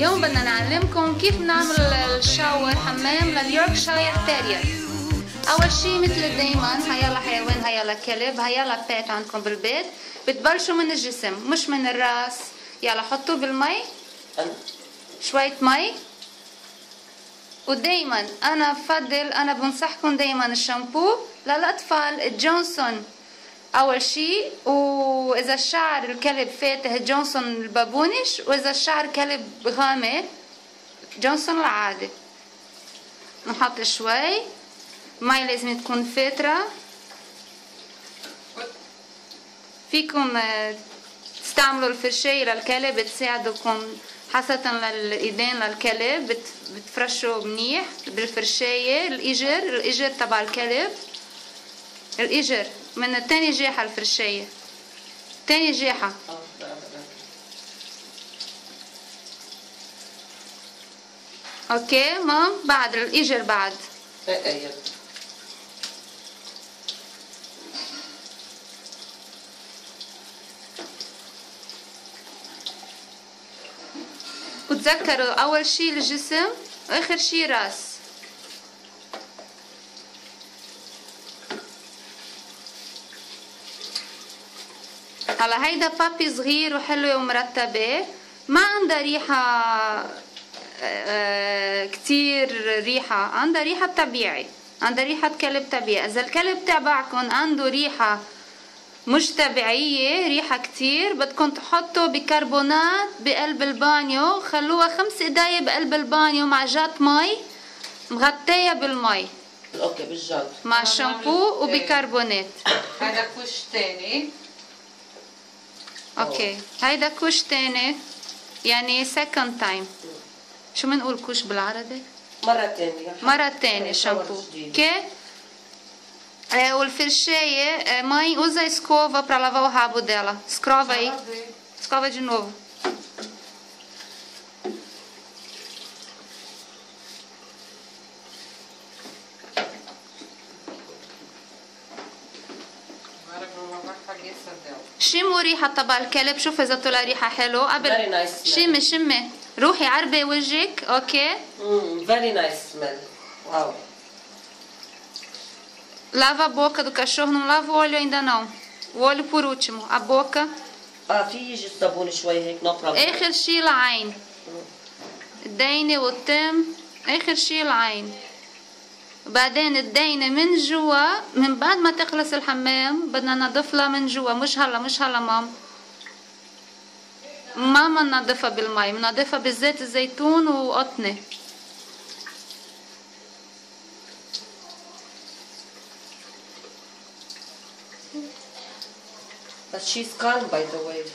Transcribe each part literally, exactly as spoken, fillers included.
اليوم بدنا نعلمكم كيف نعمل الشاور حمام لليوركشاير تيرير. اول شي مثل دايما هيلا حيوان، هيلا كلب، هيلا بيت عندكم بالبيت، بتبلشوا من الجسم مش من الراس. يلا حطوه بالمي شوية مي، ودايما انا بفضل انا بنصحكم دايما الشامبو للاطفال الجونسون اول شي، واذا الشعر الكلب فاتح جونسون البابونش، واذا الشعر كلب غامق جونسون العادي. نحط شوي مي لازم تكون فاترة. فيكم تستعملوا الفرشاية للكلب تساعدكم خاصة للايدين للكلب، بتفرشوا منيح بالفرشاية. الاجر الاجر تبع الكلب، الاجر من تاني جاحة الفرشاية، تاني جاحة. اوكي مام، بعد الاجر بعد. وتذكروا اول شي الجسم واخر شي راس. هلا هيدا بابي صغير وحلوة ومرتبة، ما عندها ريحة كتير، ريحة عندها ريحة طبيعي، عندها ريحة كلب طبيعي. اذا الكلب تبعكم عنده ريحة مش طبيعية، ريحة كتير، بدكم تحطوا بيكربونات بقلب البانيو، خلوها خمس دقايق بقلب البانيو مع جات مي مغطية بالمي. اوكي بالجات مع شامبو وبيكربونات. هذا كوش تاني. اوكي هيدا كوش تاني، يعني سكند تايم. شو بنقول كوش بالعربي؟ مرة تانية. مرة تانية شامبو. اوكي. والفرشاية mãe usa a escova para lavar o rabo dela. Escova aí. Escova de novo. Agora vou lavar a cabeça dela. شموا ريحة تبع الكلب، شوف إذا طلع ريحة حلو قبل. Very nice smell. شمي شمي، روحي عربي وجهك. اوكي. Mm, very nice smell. Wow. Lava a boca do cachorro, não lava o olho ainda não. O olho por último, a boca. اه في يجي الصابون شوي هيك no problem. آخر شي العين. الدينة والتم، آخر شي العين. وبعدين الدينة من جوا، من بعد ما تخلص الحمام بدنا ننظفها من جوا، مش هلا مش هلا مام. ما بننظفها بالمي، بننظفها بزيت الزيتون وقطنة. But she's calm by the way.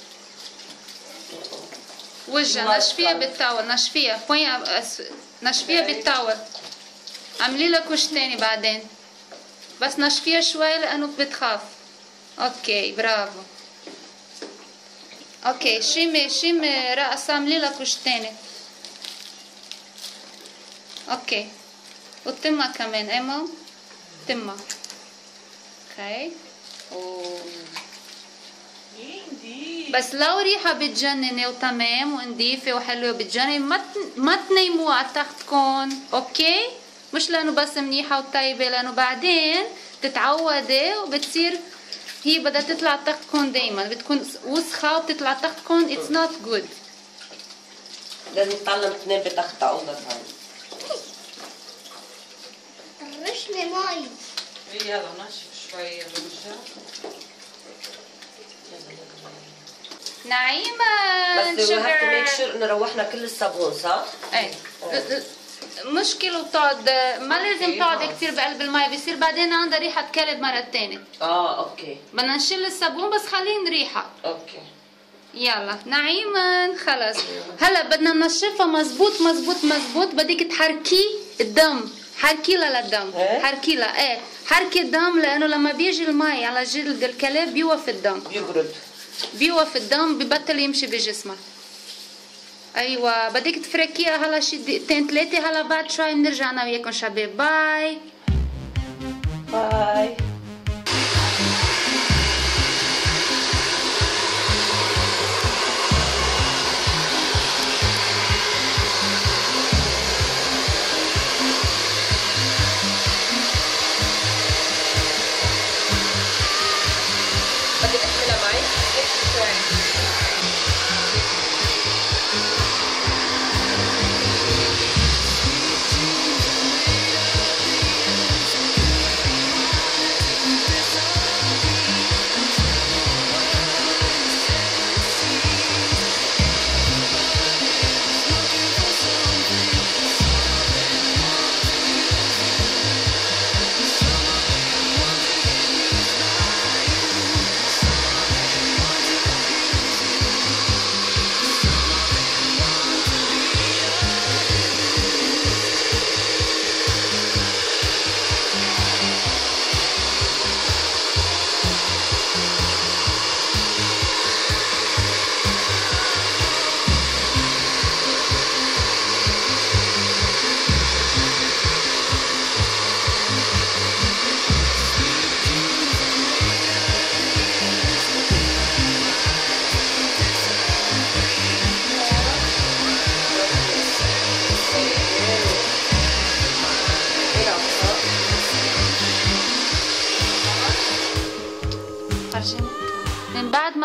وجهها نشفيها بالتاول، نشفيها، بوين نشفيها بالتاول. عملي لها كوش تاني بعدين، بس نشفيها شوي لأنه بتخاف. اوكي برافو. اوكي شمي شمي رأسها، عملي لها كوش تاني. اوكي وتمها كمان ايمو، تمها. اوكي بس لو ريحة بتجنني وتمام ونضيفة وحلوة بتجنن، ما ما تنيموها على تختكم. اوكي مش لانه بس منيحة وطيبة، لانه بعدين تتعودي وبتصير هي بدها تطلع تختكم دايما، بتكون وسخة وبتطلع تختكم. اتس نوت جود. لازم تتعلم تنام بتختها all the time. رشني مي. يلا نشف شوية الوجه. نعيمة بس we have to make sure انه روحنا كل الصابون صح؟ ايه. مشكلة وتقعد، ما لازم تقعد كتير بقلب المي، بصير بعدين عندها ريحة كلب مرة تانية. اه اوكي. بدنا نشيل الصابون بس خلين ريحة. اوكي. يلا نعيما خلص. هلا بدنا ننشفها مزبوط مزبوط مزبوط. بدك تحركي الدم، حركي لها للدم، حركي لها. ايه حركي الدم، لانه لما بيجي المي على جلد الكلب بيوقف الدم، بيبرد، بيوقف الدم، ببطل يمشي بجسمها. ايوه بدك تفركيها هلا شي دقيقتين ثلاثه. هلا بعد شوي بنرجع انا وياكم شباب. باي باي.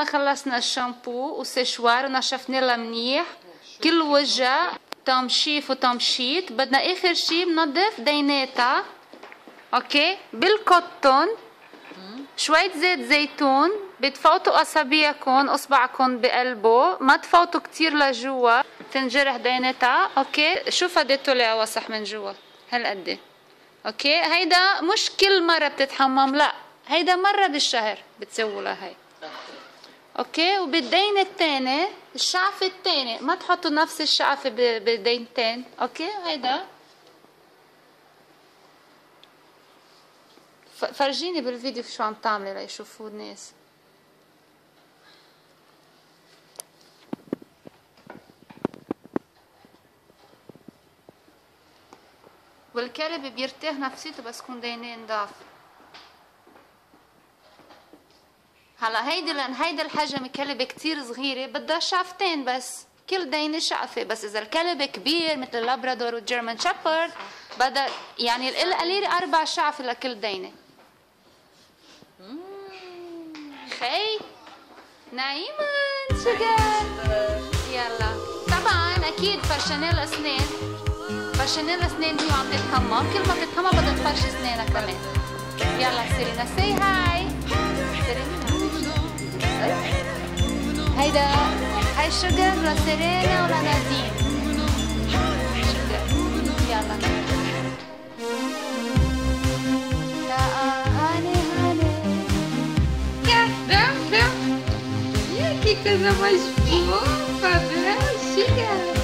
ما خلصنا الشامبو وسشوار ونشفنا لها منيح كل وجه تمشيف وتمشيط، بدنا اخر شي بنضف ديناتها اوكي بالكوتون، شوية زيت زيتون، بتفوتوا اصابعكم اصبعكم بقلبه، ما تفوتوا كتير لجوا تنجرح ديناتها اوكي. شو فادته لي وسخ من جوا هالقد اوكي. هيدا مش كل مرة بتتحمم، لا هيدا مرة بالشهر بتسووا لها هي اوكي. وبالدين الثاني الشعفة الثاني ما تحطوا نفس الشعفة بالدينتين اوكي. هيدا فرجيني بالفيديو شو عم تعملي ليشوفوا الناس. والكلب بيرتاح نفسيته بس كون دينين نضاف. هلا هيدي لان هيدا الحجم كلب كتير صغيرة بدها شعفتين بس، كل دينة شعفة. بس اذا الكلب كبير مثل اللابرادور والجيرمان شابرد بدها يعني القليل اربع شعفة لكل دينة. خي نايمان شو قال؟ يلا طبعا اكيد فرشنا الاسنان، فرشنا الاسنان هي وعم تتحمم، كل ما بتتحمم بدها تفرش اسنانها كمان. يلا سيرينا سي هاي. سيرينا هيدا هاي شجر لسيرينا ولا نادين؟ شجر. يلا يا هاني هاني يا دم دم يا كي كذا مشفوفة شجر.